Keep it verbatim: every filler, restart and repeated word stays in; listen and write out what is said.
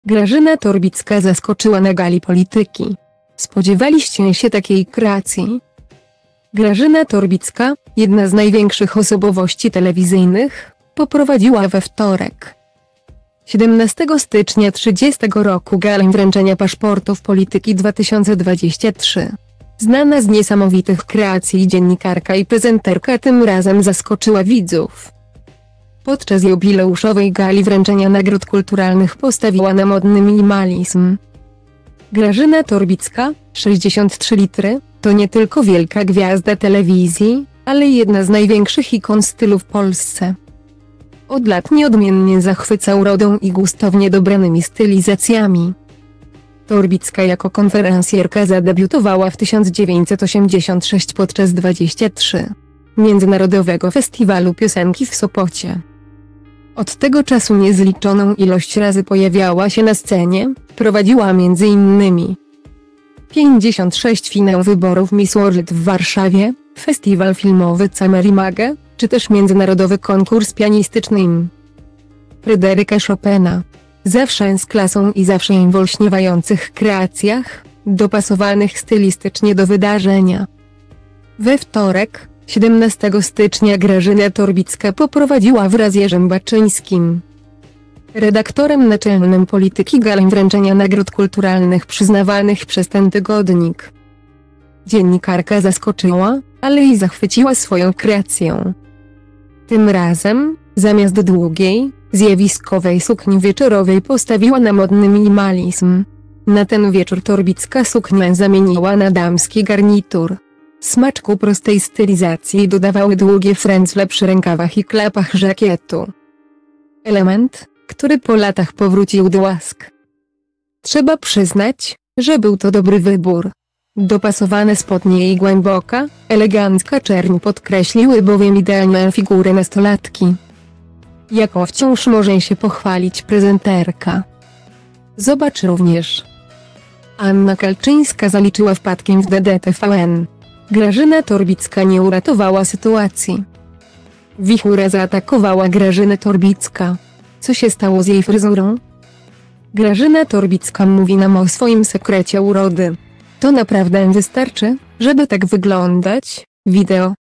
Grażyna Torbicka zaskoczyła na gali Polityki. Spodziewaliście się takiej kreacji? Grażyna Torbicka, jedna z największych osobowości telewizyjnych, poprowadziła we wtorek, siedemnastego stycznia trzydziestego roku galę wręczenia paszportów Polityki dwa tysiące dwudziesty trzeci. Znana z niesamowitych kreacji dziennikarka i prezenterka tym razem zaskoczyła widzów. Podczas jubileuszowej gali wręczenia nagród kulturalnych postawiła na modny minimalizm. Grażyna Torbicka, sześćdziesiąt trzy litry, to nie tylko wielka gwiazda telewizji, ale jedna z największych ikon stylu w Polsce. Od lat nieodmiennie zachwyca urodą i gustownie dobranymi stylizacjami. Torbicka jako konferencjerka zadebiutowała w tysiąc dziewięćset osiemdziesiątym szóstym podczas dwudziestego trzeciego Międzynarodowego Festiwalu Piosenki w Sopocie. Od tego czasu niezliczoną ilość razy pojawiała się na scenie, prowadziła między innymi pięćdziesiąt sześć finał wyborów Miss World w Warszawie, festiwal filmowy Camerimage, czy też międzynarodowy konkurs pianistyczny im. Fryderyka Chopina. Zawsze z klasą i zawsze w olśniewających kreacjach, dopasowanych stylistycznie do wydarzenia. We wtorek, siedemnastego stycznia Grażyna Torbicka poprowadziła wraz z Jerzym Baczyńskim, redaktorem naczelnym Polityki, galę wręczenia nagród kulturalnych przyznawanych przez ten tygodnik. Dziennikarka zaskoczyła, ale i zachwyciła swoją kreacją. Tym razem, zamiast długiej, zjawiskowej sukni wieczorowej postawiła na modny minimalizm. Na ten wieczór Torbicka suknię zamieniła na damski garnitur. Smaczku prostej stylizacji dodawały długie frędzle przy rękawach i klapach żakietu. Element, który po latach powrócił do łask. Trzeba przyznać, że był to dobry wybór. Dopasowane spodnie i głęboka, elegancka czerń podkreśliły bowiem idealną figurę nastolatki. Jaką wciąż może się pochwalić prezenterka. Zobacz również. Anna Kalczyńska zaliczyła wpadkiem w D D T V N. Grażyna Torbicka nie uratowała sytuacji. Wichura zaatakowała Grażynę Torbicka. Co się stało z jej fryzurą? Grażyna Torbicka mówi nam o swoim sekrecie urody. To naprawdę wystarczy, żeby tak wyglądać? Wideo.